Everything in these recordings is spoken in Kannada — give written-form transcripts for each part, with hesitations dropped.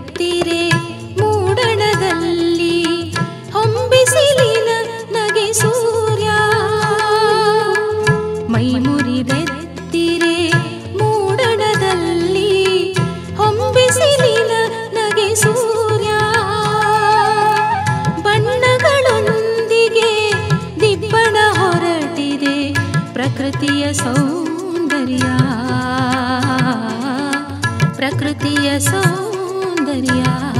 ಮೂಡಣದಲ್ಲಿ ಹೊಂಬಿಸಿಲಿನ ನಗೆ ಸೂರ್ಯ ಮೈ ಮುರಿದೆತ್ತಿರೆ ಮೂಡಣದಲ್ಲಿ ಹೊಂಬಿಸಿಲಿನ ನಗೆ ಸೂರ್ಯ ಬಣ್ಣಗಳೊಂದಿಗೆ ದಿಬ್ಬಣ ಹೊರಟಿದೆ ಪ್ರಕೃತಿಯ ಸೌಂದರ್ಯ ಪ್ರಕೃತಿಯ ಸೌಂದರ್ಯ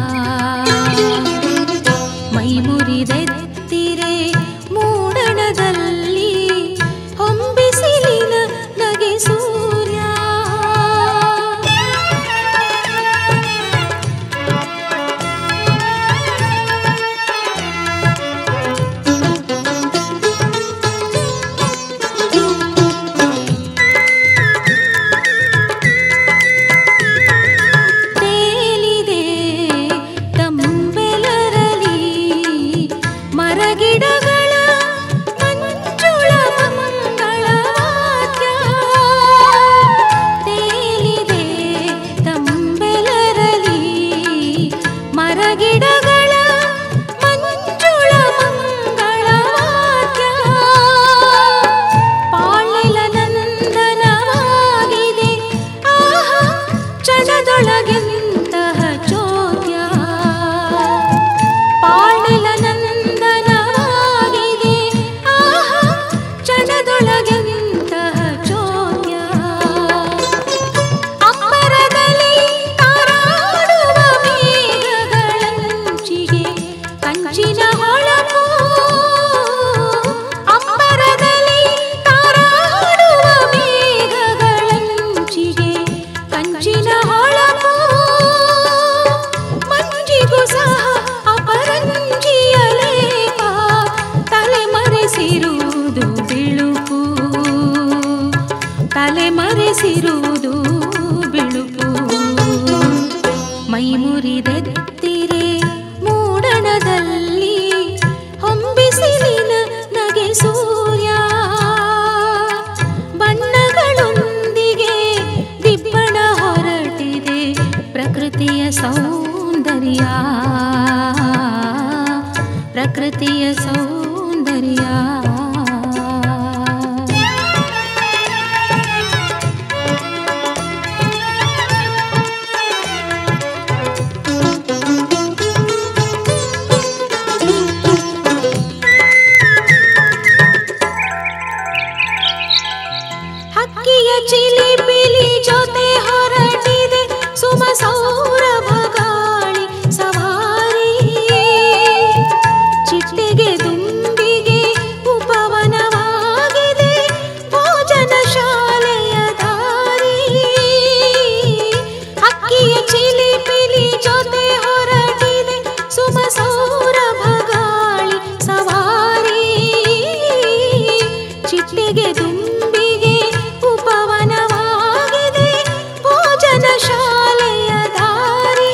ಮೈ ಮುರಿದೆತ್ತಿರೆ ಮೂಡಣದಲ್ಲಿ ಹೊಂಬಿಸಿಲಿನ ನಗೆ ಸೂರ್ಯ ಮರೆಸಿರುವುದು ಬಿಳುಪು ಮೈ ಮುರಿದೆತ್ತಿರೆ ಮೂಡಣದಲ್ಲಿ ಹೊಂಬಿಸಿಲಿನ ನಗೆ ಸೂರ್ಯ ಬಣ್ಣಗಳೊಂದಿಗೆ ದಿಬ್ಬಣ ಹೊರಟಿದೆ ಪ್ರಕೃತಿಯ ಸೌಂದರ್ಯ ಪ್ರಕೃತಿಯ ಸೌಂದರ್ಯ ಚಿಲಿಪಿಲಿ ಜೊತೆ ಹೊರಟಿದೆ ಸುಮ ಸೌರಭ ಗಾಳಿ ಸವಾರಿ ಚಿಟ್ಟೆಗೆ ದುಂಬಿಗೆ ಉಪವನವಾಗಿದೆ ಭೋಜನ ಶಾಲೆಯ ದಾರಿ ಹಕ್ಕಿಯ ಚಿಲಿಪಿಲಿ ಜೊತೆ ಹೊರಟಿದೆ ಸುಮ ಸೌರಭ ಗಾಳಿ ಸವಾರಿ ಚಿಟ್ಟೆಗೆ ದುಂಬಿಗೆ ಉಪವನವಾಗಿದೆ ಭೋಜನ ಶಾಲೆಯ ದಾರಿ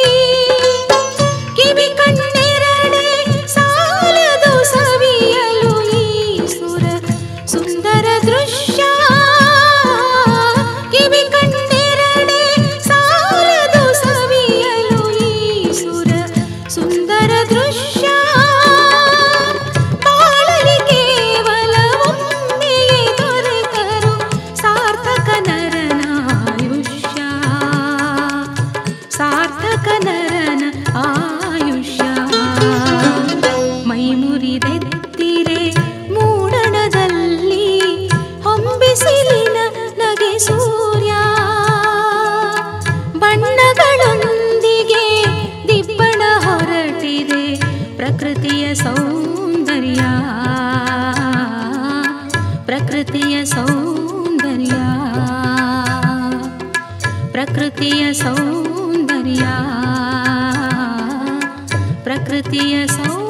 ಕಿವಿ ಕಣ್ಣೆರಡೆ ಸಾಲದು ಸವಿಯಲು ಈ ಸುಂದರ ದೃಶ್ಯ ಕಿವಿ ಕಣ್ಣೆರಡೆ ಸಾಲದು ಸವಿಯಲು ಈ ಸುಂದರ ದೃಶ್ಯ ಬಾಳಲಿ ಕೇವಲ ಒಮ್ಮೆಯೇ ದೊರೆತರು ಸಾರ್ಥಕ ನರನ ಆಯುಷ್ಯ ಸಾರ್ಥಕ ನರನ ಆಯುಷ್ಯ ಮೈ ಮುರಿದೆತ್ತಿರೆ ಮೂಡಣದಲ್ಲಿ ಹೊಂಬಿಸಿಲಿನ ನಗೆ ಸೂರ್ಯ ಬಣ್ಣಗಳೊಂದಿಗೆ ದಿಬ್ಬಣ ಹೊರಟಿದೆ ಪ್ರಕೃತಿಯ ಸೌಂದರ್ಯ ಪ್ರಕೃತಿಯ ಸೌಂದರ್ಯ ಪ್ರಕೃತಿಯ ಸೌಂದರ್ಯ ಪ್ರಕೃತಿಯ ಸೌಂದರ್ಯ